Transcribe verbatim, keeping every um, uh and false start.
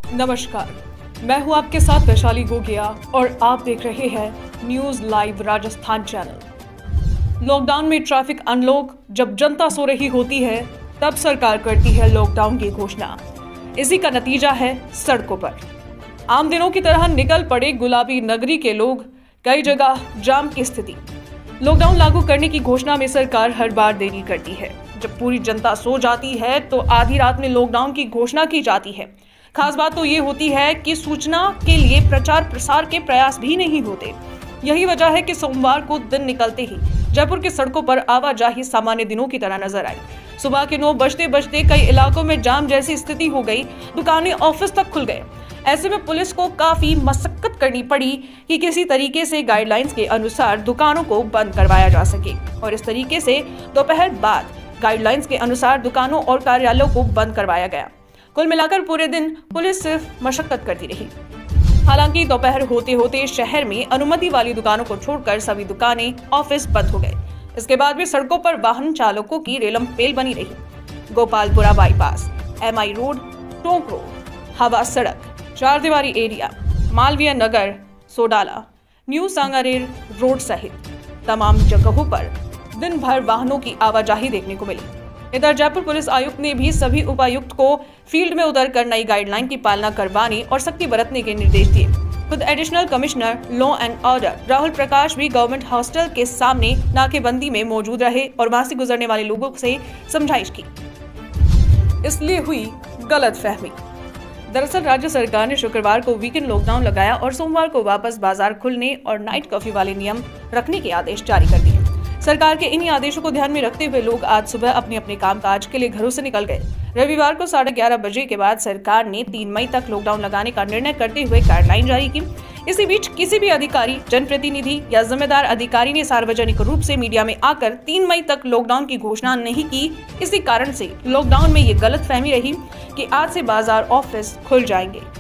नमस्कार, मैं हूं आपके साथ वैशाली गोगिया और आप देख रहे हैं news live Rajasthan channel. Lockdown में ट्रैफिक अनलॉक जब जनता सो रही होती है तब सरकार करती है लॉकडाउन की घोषणा। इसी का नतीजा है सड़कों पर आम दिनों की तरह निकल पड़े गुलाबी नगरी के लोग, कई जगह जाम की स्थिति। लॉकडाउन लागू करने की घोषणा में सरकार हर बार देरी करती है। जब पूरी जनता सो जाती है तो आधी रात में लॉकडाउन की घोषणा की जाती है। खास बात तो ये होती है कि सूचना के लिए प्रचार प्रसार के प्रयास भी नहीं होते। यही वजह है कि सोमवार को दिन निकलते ही जयपुर की सड़कों पर आवाजाही सामान्य दिनों की तरह नजर आई। सुबह के नौ बजते बजते कई इलाकों में जाम जैसी स्थिति हो गई। दुकानें, ऑफिस तक खुल गए। ऐसे में पुलिस को काफी मशक्कत करनी पड़ी कि किसी तरीके से गाइडलाइंस के अनुसार दुकानों को बंद करवाया जा सके और इस तरीके से दोपहर बाद गाइडलाइंस के अनुसार दुकानों और कार्यालयों को बंद करवाया गया। कुल मिलाकर पूरे दिन पुलिस सिर्फ मशक्कत करती रही। हालांकि दोपहर होते होते शहर में अनुमति वाली दुकानों को छोड़कर सभी दुकानें, ऑफिस बंद हो गए। इसके बाद भी सड़कों पर वाहन चालकों की रेलम पेल बनी रही। Gopalpura bypass, M I road, Tonk road, Hawa Sadak, चार दीवारी area, Malviya Nagar, Sodala, new Sanganer road सहित तमाम जगहों पर दिन भर वाहनों की आवाजाही देखने को मिली। इधर जयपुर पुलिस आयुक्त ने भी सभी उपायुक्त को फील्ड में उतरकर नई गाइडलाइन की पालना करवाने और सख्ती बरतने के निर्देश दिए। खुद additional commissioner law and order Rahul Prakash भी गवर्नमेंट हॉस्टल के सामने नाकेबंदी में मौजूद रहे और वहां से गुजरने वाले लोगों से समझाइश की। इसलिए हुई गलतफहमी। दरअसल राज्य सरकार ने शुक्रवार को वीकेंड लॉकडाउन लगाया और सोमवार को वापस बाजार खुलने और नाइट कर्फ्यू वाले नियम रखने के आदेश जारी कर दिए। सरकार के इन्हीं आदेशों को ध्यान में रखते हुए लोग आज सुबह अपने अपने कामकाज के लिए घरों से निकल गए। रविवार को साढ़े ग्यारह बजे के बाद सरकार ने तीन मई तक लॉकडाउन लगाने का निर्णय करते हुए गाइडलाइन जारी की। इसी बीच किसी भी अधिकारी, जनप्रतिनिधि या जिम्मेदार अधिकारी ने सार्वजनिक रूप से मीडिया में आकर तीन मई तक लॉकडाउन की घोषणा नहीं की। इसी कारण से लॉकडाउन में ये गलतफहमी रही कि आज से बाजार, ऑफिस खुल जाएंगे।